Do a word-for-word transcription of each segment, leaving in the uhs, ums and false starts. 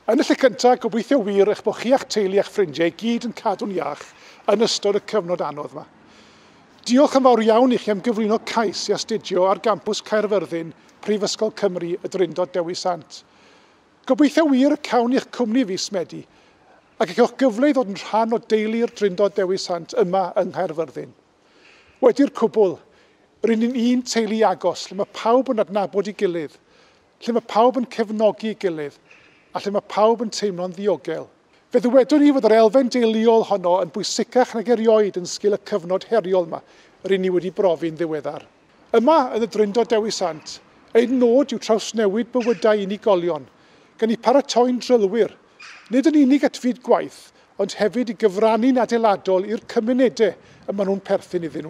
Yn y lle cyntaf, gobeithio wir eich bod chi a'ch teulu a'ch ffrindiau gyd yn cadw'n iach yn ystod y cyfnod anodd yma. Diolch yn fawr iawn i chi am gyflwyno cais i astudio ar gampws Caerfyrddin, Prifysgol Cymru, y Drindod Dewi Sant. Gobeithio wir y cawn i'ch cwmni fis Medi, ac eich gyfle i ddod yn rhan o deulu'r Drindod Dewi Sant yma yng Nghaerfyrddin. Wedi'r cwbl, rydyn ni'n un teulu agos, lle mae pawb yn adnabod i gilydd, lle mae pawb yn cefnogi i gilydd, a lle mae pawb yn teimlo'n ddiogel. Fe ddywedwn ni fod yr elfen deuluol honno yn bwysicach nag erioed yn sgil y cyfnod heriol yma, rydyn ni wedi brofi'n ddiweddar. Yma yn y Drindod Dewi Sant, ein nod yw trawsnewid bywydau unigolion, gan i paratoi'n drylwyr, nid yn unig at fyd gwaith, ond hefyd i gyfrannu'n adeiladol i'r cymunedau y maen nhw'n perthyn iddyn nhw.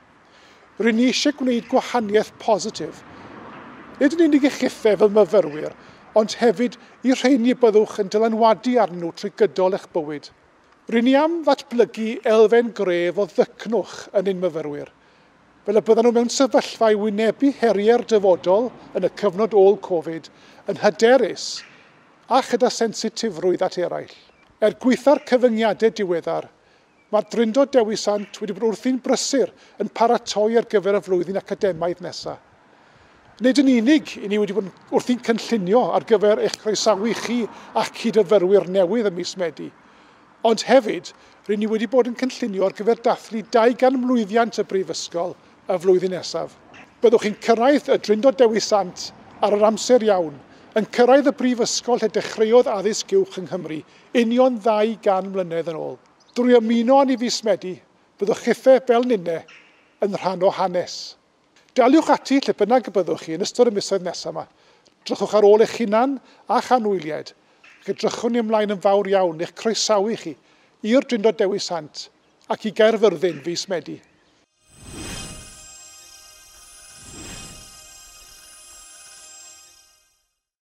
Rydyn ni eisiau gwneud gwahaniaeth positif, nid yn unig eich chithau fel myfyrwyr, ond hefyd i rheini byddwch yn dylanwadu arnyn nhw trwy gydol eich bywyd. Rydyn ni am ddatblygu elfen gref o ddycnwch yn ein myfyrwyr, fel y byddan nhw mewn sefyllfa i wynebu heriau'r dyfodol yn y cyfnod ôl Covid, yn hyderus a chyda sensitifrwydd at eraill. Er gweitha'r cyfyngiadau diweddar, mae'r Drindod Dewi Sant wedi bod wrthi'n brysur yn paratoi ar gyfer y flwyddyn academaidd nesaf. Nid yn unig i ni wedi bod wrthi'n cynllunio ar gyfer eich croesawu chi a'ch cydfyrwyr newydd ym mis Medi, ond hefyd rydyn ni wedi bod yn cynllunio ar gyfer dathlu dau gan mlwyddiant y brifysgol y flwyddyn nesaf. Byddwch chi'n cyrraedd y Drindod Dewi Sant ar yr amser iawn, yn cyrraedd y brifysgol lle dechreuodd addysg uwch yng Nghymru union ddau gan mlynedd yn ôl. Drwy ymuno â ni fis Medi, byddwch chithau fel ninne yn rhan o hanes. Daliwch ati lle bynnag y byddwch chi yn ystod y misoedd nesaf yma. Drychwch ar ôl eich hunan a chanwyliaid, ac edrychwn ni ymlaen yn fawr iawn eich croesawu chi i'r Drindod Dewi Sant ac i Gaerfyrddin fis Medi.